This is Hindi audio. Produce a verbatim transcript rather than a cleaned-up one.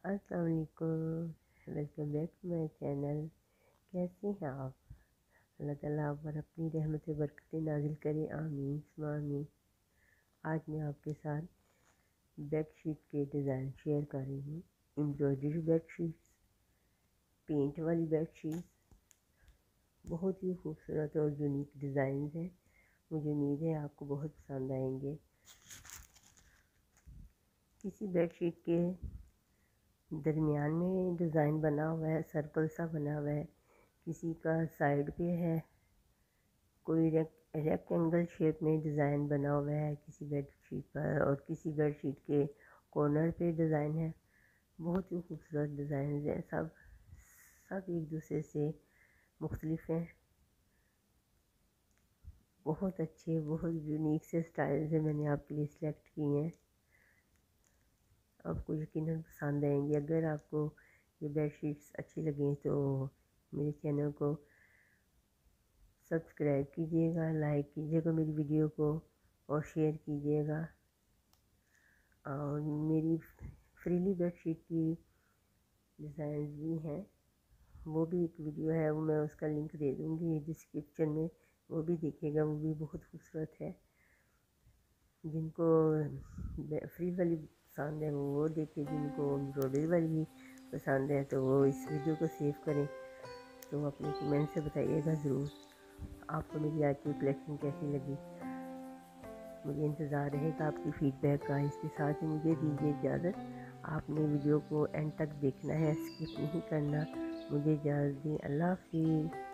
अस्सलाम वालेकुम। Welcome back to my channel. कैसे हैं आप? अल्लाह ताला आप पर अपनी रहमत से बरकतें नाजिल करे, आमीन सुम्मा आमीन। आज मैं आपके साथ बेडशीट के डिज़ाइन शेयर कर रही हूँ। एम्ब्रॉयडरी बेडशीट्स, पेंट वाली बेडशीट्स, बहुत ही खूबसूरत और यूनिक डिज़ाइन हैं। मुझे उम्मीद है आपको बहुत पसंद आएंगे। किसी बेडशीट के दरमियान में डिज़ाइन बना हुआ है, सर्कल सा बना हुआ है, किसी का साइड पे है, कोई रेक्टेंगल शेप में डिज़ाइन बना हुआ है किसी बेडशीट पर, और किसी बेडशीट के कॉर्नर पे डिज़ाइन है। बहुत ही खूबसूरत डिज़ाइन है, सब सब एक दूसरे से मुख्तलिफ हैं। बहुत अच्छे, बहुत यूनिक से स्टाइल से मैंने आपके लिए सिलेक्ट किए हैं। आपको यकीनन पसंद आएंगे। अगर आपको ये बेडशीट्स अच्छी लगें तो मेरे चैनल को सब्सक्राइब कीजिएगा, लाइक कीजिएगा मेरी वीडियो को और शेयर कीजिएगा। और मेरी फ्रीली बेडशीट की डिज़ाइन भी हैं, वो भी एक वीडियो है, वो मैं उसका लिंक दे दूँगी डिस्क्रिप्शन में, वो भी देखिएगा, वो भी बहुत खूबसूरत है। जिनको फ्री वाली पसंद है वो देखिए, जिनको एम्ब्रॉयडरी वाली पसंद है तो वो इस वीडियो को सेव करें। तो अपने कमेंट से बताइएगा ज़रूर आपको मेरी आज की कलेक्शन कैसी लगी। मुझे इंतज़ार रहेगा आपकी फ़ीडबैक का। इसके साथ ही मुझे दीजिए इजाज़त। आपने वीडियो को एंड तक देखना है, स्किप नहीं करना। मुझे इजाज़त दी। अल्लाह हाफ़िज़।